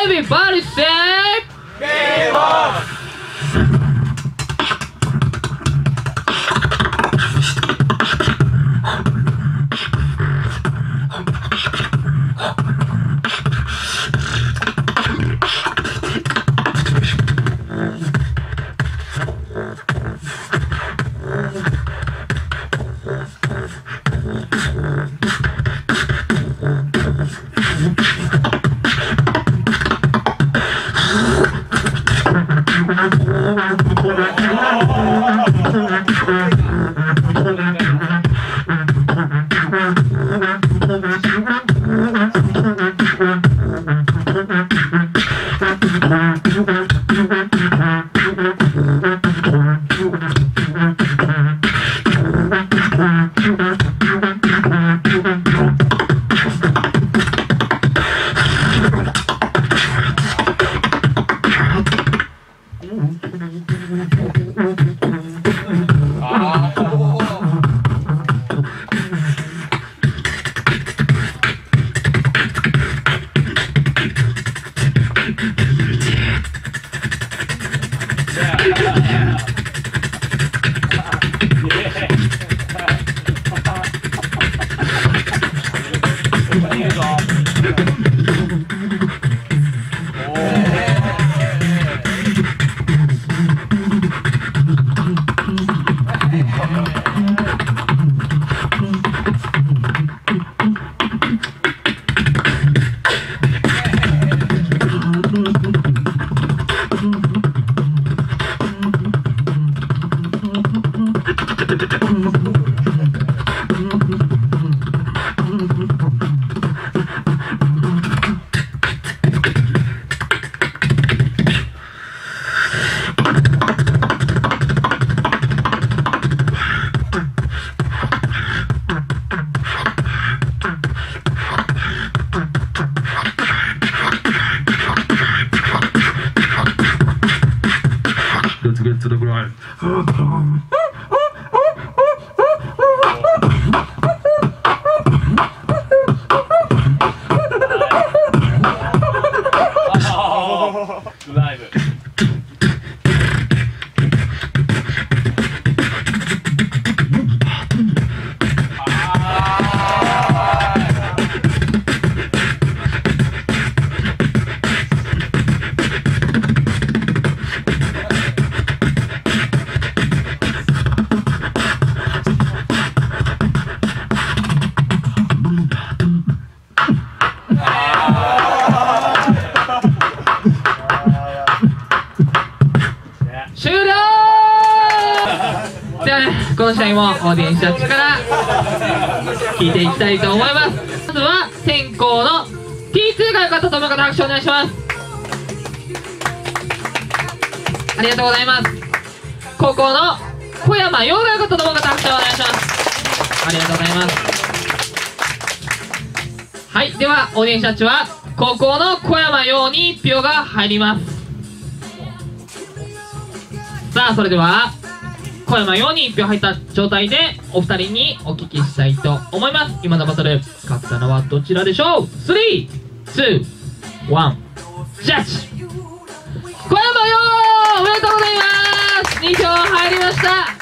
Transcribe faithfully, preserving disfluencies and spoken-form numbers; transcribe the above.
Everybody say Game on! Let's get to the grind. Live. 終了。じゃあね、この試合もオーディエンスジャッジから聞いていきたいと思います。まずは先攻の ティーツー が良かったと思う方拍手お願いします。ありがとうございます。後攻の小山陽が良かったと思う方拍手お願いします。ありがとうございます。はい、ではオーディエンスジャッジは後攻の小山陽にいち票が入ります。さあ、それでは小山陽にいち票入った状態でお二人にお聞きしたいと思います。今のバトル勝ったのはどちらでしょう。スリー、ツー、ワン、ジャッジ。小山陽おめでとうございます。に票入りました。